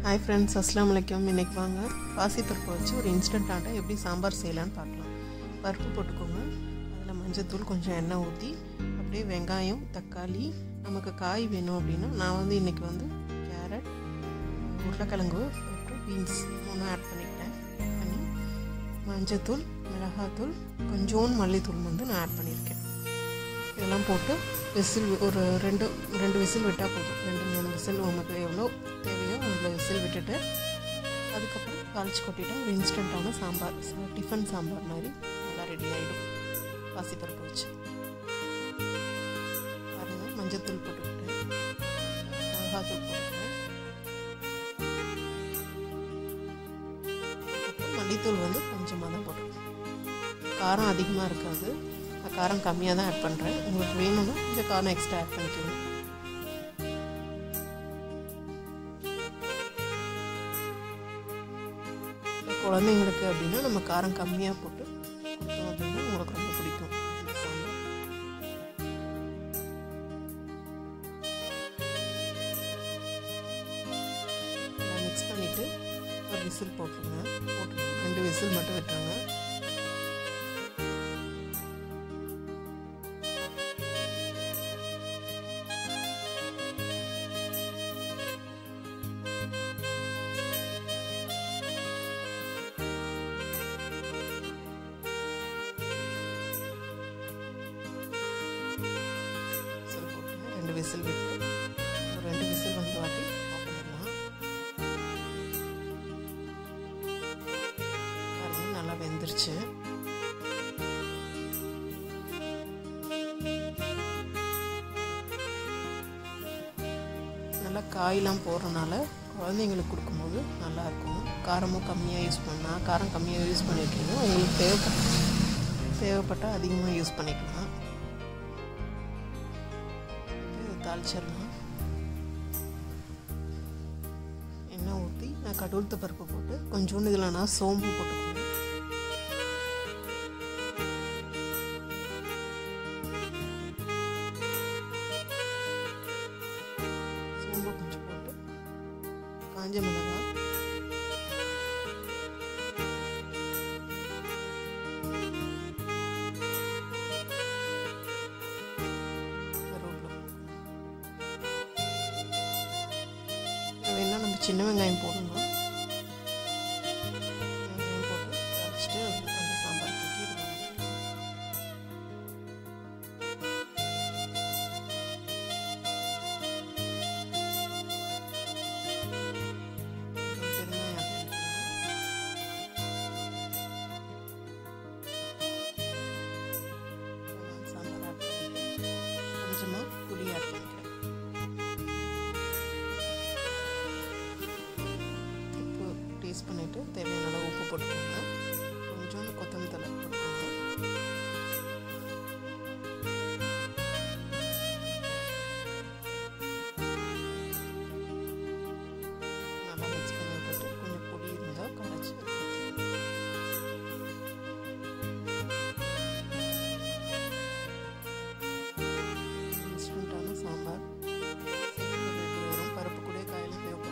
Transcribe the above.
Hi friends अस्सलाम वालेकुम இன்னைக்கு வாங்க பாசிப்பருப்பு வச்சு ஒரு இன்ஸ்டன்ட் ஆட்ட எப்படி சாம்பார் செய்யலாம்னு பார்க்கலாம். பருப்பு போட்டுக்கோங்க. அதில் மஞ்சள் தூள் கொஞ்சம் எண்ணெய் ஊற்றி அப்படியே வெங்காயம் தக்காளி நமக்கு காய் வேணும் அப்படின்னா நான் வந்து இன்றைக்கி வந்து கேரட் உருளைக்கிழங்கு அப்புறம் பீன்ஸ் மூணும் ஆட் பண்ணிக்கிட்டேன். பண்ணி மஞ்சள் தூள் மிளகாத்தூள் கொஞ்சோண்டு மல்லித்தூள் வந்து நான் ஆட் பண்ணியிருக்கேன். இதெல்லாம் போட்டு விசில் ஒரு ரெண்டு விசில் விட்டால் போதும். 2-3 விசில் உங்களுக்கு எவ்வளோ தேவையோ அவ்வளோ விசில் விட்டுட்டு அதுக்கப்புறம் தாளிச்சு கொட்டிட்டால் ஒரு இன்ஸ்டண்ட்டான சாம்பார் டிஃபன் சாம்பார் மாதிரி நல்லா ரெடி ஆகிடும். பாசிப்பருப்பு வச்சு பாருங்கள். மஞ்சத்தூள் போட்டுக்கிட்டேன், மிளகாத்தூள் போட்டுக்கிறேன், மல்லித்தூள் வந்து கொஞ்சமாக தான் போட்டுருக்கேன். காரம் அதிகமாக இருக்காது, காரம் கம்மியாக தான் ஆட் பண்ணுறேன். உங்களுக்கு வேணும்னா கொஞ்சம் காரம் எக்ஸ்ட்ரா ஆட் பண்ணிக்கணும். குழந்தைங்களுக்கு அப்படின்னா நம்ம காரம் கம்மியாக போட்டு கொடுத்தோம் அப்படின்னா உங்களுக்கு ரொம்ப பிடிக்கும். மிக்ஸ் பண்ணிவிட்டு ஒரு விசில் போட்டுருங்க. போட்டு 2 விசில் மட்டும் விட்டுருங்க. விசில் விட்டு ஒரு 2 விசில் வந்து வாட்டி ஆஃப் பண்ணிடலாம். பாருங்க நல்லா வெந்துருச்சு. நல்லா காயெல்லாம் போடுறதுனால குழந்தைங்களுக்கு கொடுக்கும்போது நல்லாயிருக்கும். காரமும் கம்மியாக யூஸ் பண்ணால் காரம் கம்மியாக யூஸ் பண்ணியிருக்கீங்க. உங்களுக்கு தேவைப்பட்டால் அதிகமாக யூஸ் பண்ணிக்கலாம். தாளிச்சிடலாம். எண்ணெய் ஊற்றி நான் கடவுளுத்த பருப்பு போட்டு கொஞ்சோண்டு இதில் நான் சோம்பு போட்டுக்கணும். சோம்பு கொஞ்சம் போட்டு காஞ்ச மிளகாய் சின்ன வெங்காயம் போடணும். வெங்காயம் போட்டு அரைச்சிட்டு அந்த சாம்பார் தூக்கி சாம்பார் ஆட் பண்ணிட்டு கொஞ்சமாக புளி ஆட் பண்ணிக்கிறேன். டேஸ்ட் பண்ணிவிட்டு தேவையான அளவு உப்பு போட்டுக்கோங்க. கொஞ்சோண்டு கொத்தமல்லி தழை போட்டுக்கோங்க. நல்லா மிக்ஸ் பண்ணி விட்டுட்டு கொஞ்சம் பொடி இருந்தால் கரைச்சி இன்ஸ்டண்ட்டான சாம்பார் வரும். பருப்பு கூட காயெல்லாம் தேவைப்பட்டாலும்